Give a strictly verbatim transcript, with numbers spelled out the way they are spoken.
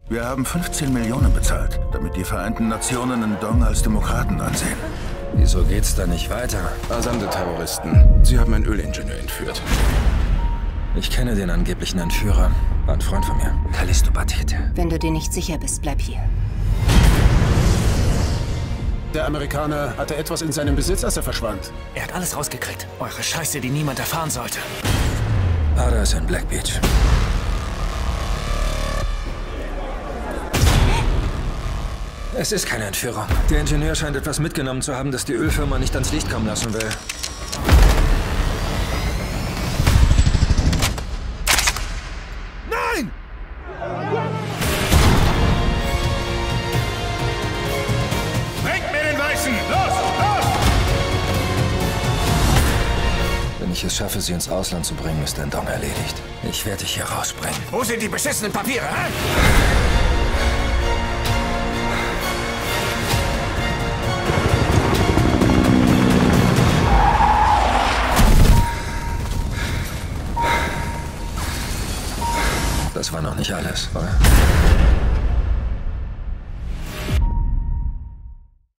Wir haben fünfzehn Millionen bezahlt, damit die Vereinten Nationen Ndong als Demokraten ansehen. Wieso geht's da nicht weiter? Asande-Terroristen. Sie haben einen Ölingenieur entführt. Ich kenne den angeblichen Entführer. War ein Freund von mir. Callisto Batete. Wenn du dir nicht sicher bist, bleib hier. Der Amerikaner hatte etwas in seinem Besitz, als er verschwand. Er hat alles rausgekriegt. Eure Scheiße, die niemand erfahren sollte. Ada ist in Black Beach. Es ist keine Entführung. Der Ingenieur scheint etwas mitgenommen zu haben, das die Ölfirma nicht ans Licht kommen lassen will. Nein! Bringt mir den Weißen! Los! Los! Wenn ich es schaffe, sie ins Ausland zu bringen, ist der Ndong erledigt. Ich werde dich hier rausbringen. Wo sind die beschissenen Papiere, hä? Das war noch nicht alles, oder?